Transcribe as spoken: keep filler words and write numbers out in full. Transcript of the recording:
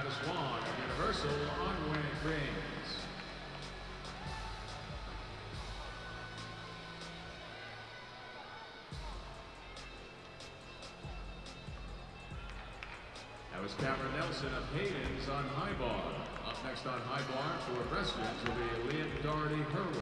Travis Wong of Universal on rings. That was Cameron Nelson of Hayden's on high bar. Up next on high bar for Breaststroke will be Liam Doherty Hurwitz.